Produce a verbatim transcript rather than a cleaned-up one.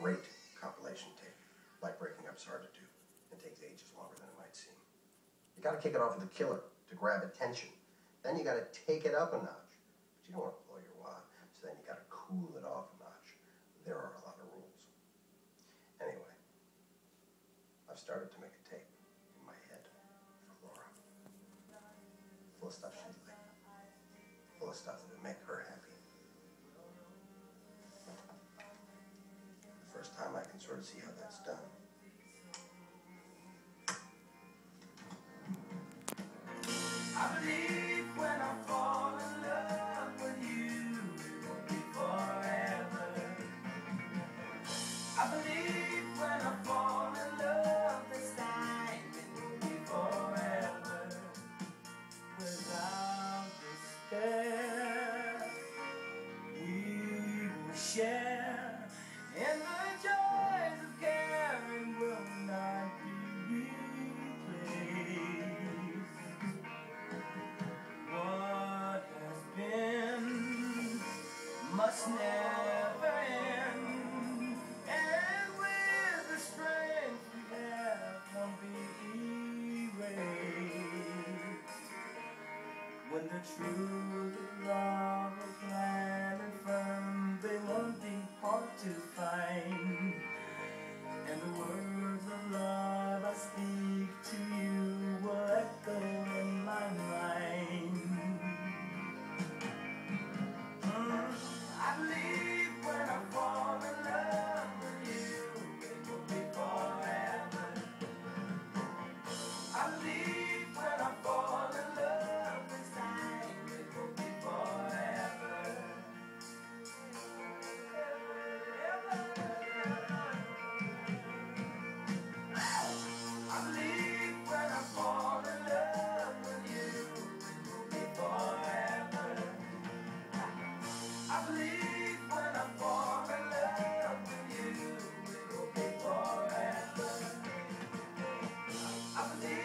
great compilation tape, like breaking up's hard to do. It takes ages longer than it might seem. You got to kick it off with a killer to grab attention. Then you got to take it up a notch. But you don't want to blow your wad, so then you got to cool it off a notch. There are a lot of rules. Anyway, I've started to make a tape in my head for Laura. Full of stuff she'd like. Full of stuff that would make her happy. The first time I can sort of see how that's done. I believe when I fall in love with you, it will be forever. I believe when I fall in love this time, it will be forever. Without despair, we will share in the joys of caring will not be replaced. What has been must never end, and with the strength we have won't be erased. When the truth of love is planned and firm, they won't be hard to find, and the words of love I speak to you will echo in my mind. I believe when I fall in love with you, it will be forever. I believe when I fall in love this time, it will be forever. I believe when I fall in love with you, it will be forever. I believe when I fall in love with you, it will be forever. I believe